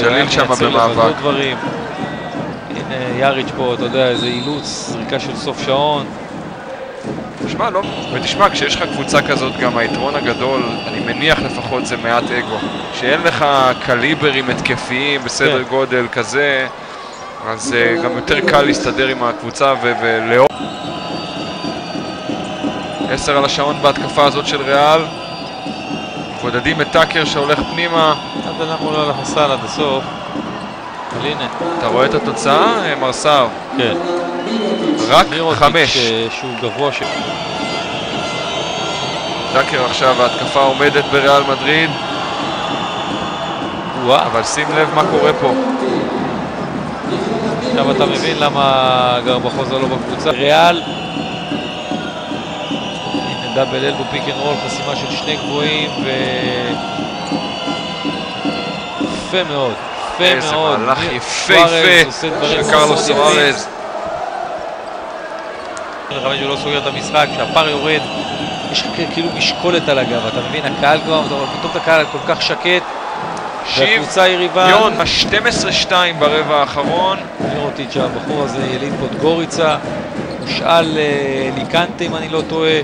ג'ליל שם במאבק. דברים. הנה יאריץ' פה, אתה יודע, איזה אילוץ, זריקה של סוף שעון. תשמע, לא, ותשמע, כשיש לך קבוצה כזאת, גם היתרון הגדול, אני מניח לפחות זה מעט אגו. שאין לך קליברים התקפיים בסדר גודל כזה, אז גם יותר קל להסתדר עם הקבוצה ולאור. 10 על השעון בהתקפה הזאת של ריאל. מבודדים את טאקר שהולך פנימה. אז אנחנו לא הלך לסל עד הסוף. אבל הנה. אתה רואה את התוצאה, מרסר? כן. רק 5. שהוא גבוה ש... טאקר עכשיו, ההתקפה עומדת בריאל מדריד. אבל שים לב מה קורה פה. עכשיו אתה מבין למה גרבחוזה לא בקבוצה. ריאל. הנה דאבל אלבו פיק אנד רול, חסימה של שני גבוהים ו... יפה מאוד. איזה מהלך יפה של קרלוס סוארז. 25 הוא לא סוגר את המשחק, כשהפר יורד יש כאילו משקולת על הגב, אתה מבין? הקהל כבר, אבל פתאום את הקהל כל כך שקט והקבוצה יריבה. יון, 12-2 ברבע האחרון. מירוטיץ' הבחור הזה יליד פודגוריצה, הושאל ליקנטה אם אני לא טועה.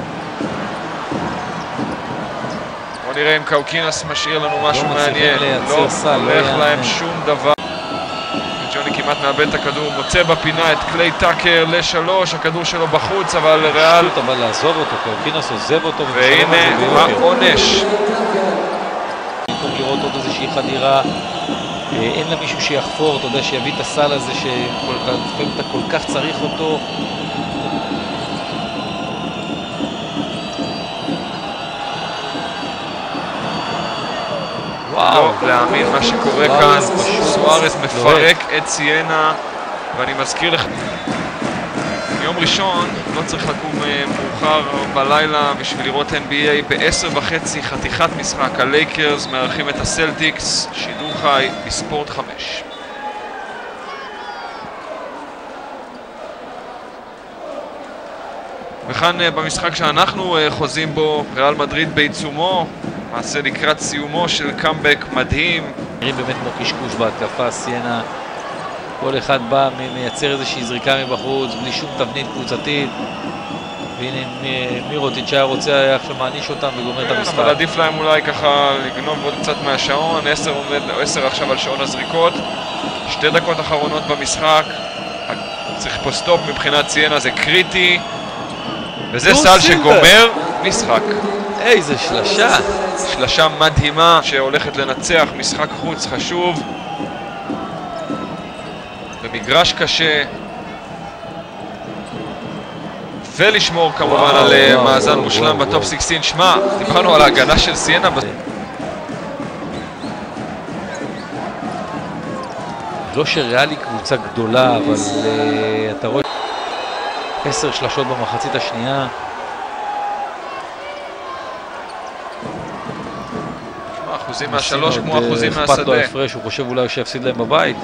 בוא נראה אם קאוקינס משאיר לנו משהו מעניין. לא הולך להם שום דבר. ג'וני כמעט מאבד את הכדור, מוצא בפינה את קליי טאקר ל3, הכדור שלו בחוץ, אבל ריאל... אבל לעזוב אותו, קאוקינס עוזב אותו. והנה העונש. במקום לראות עוד איזושהי חדירה, אין לה מישהו שיחפור, אתה יודע, שיביא את הסל הזה שלפעמים אתה כל כך צריך אותו. לא להאמין מה שקורה כאן, סוארז מפרק את סיינה, ואני מזכיר לך, יום ראשון לא צריך לקום מאוחר בלילה בשביל לראות NBA. ב-10:30 חתיכת משחק, הלייקרס מארחים את הסלטיקס, שידור חי בספורט 5. וכאן במשחק שאנחנו חוזים בו, ריאל מדריד בעיצומו, מעשה לקראת סיומו של קאמבק מדהים. נראים באמת כמו קשקוש בהתקפה, סיינה כל אחד בא מייצר איזושהי זריקה מבחוץ בלי שום תבנית קבוצתית, והנה מירוטיץ' היה רוצה עכשיו מעניש אותם וגומר את המשחק. אבל עדיף להם אולי ככה לגנוב עוד קצת מהשעון. 10 עכשיו על שעון הזריקות, 2 דקות אחרונות במשחק, צריך פה סטופ מבחינת סיינה, זה קריטי, וזה סל שגומר משחק. איזה שלשה. שלשה מדהימה שהולכת לנצח משחק חוץ חשוב במגרש קשה, ולשמור כמובן על מאזן מושלם בטופ 16. שמע, דיברנו על ההגנה של סיינה. לא שריאלי קבוצה גדולה, אבל אתה רואה 10 שלשות במחצית השנייה. אחוזים מהשלוש כמו אחוזים מהשדה. אכפת לו הפרש, הוא חושב אולי שיפסיד להם בבית.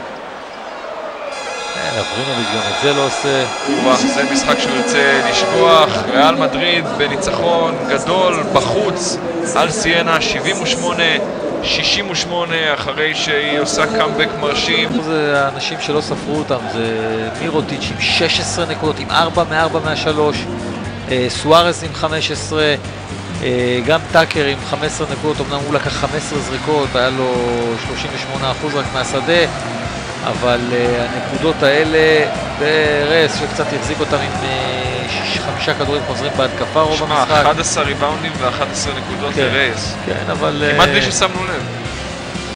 אברינוביץ' גם את זה לא עושה. זה משחק שהוא ירצה לשכוח. ריאל מדריד בניצחון גדול בחוץ על סיינה, 78-68, אחרי שהיא עושה קאמבק מרשים. זה האנשים שלא ספרו אותם, זה מירוטיץ' עם 16 נקודות, עם 4 מ-4 מה-3, סוארז עם 15, גם טאקר עם 15 נקודות, אמנם הוא לקח 15 זריקות, היה לו 38% רק מהשדה, אבל הנקודות האלה, רס שקצת יחזיק אותם עם 5 כדורים חוזרים בהתקפה רוב המשחק. 11 ריבאונדים ו11 נקודות לרס. כן, אבל... כמעט בלי ששמנו לב.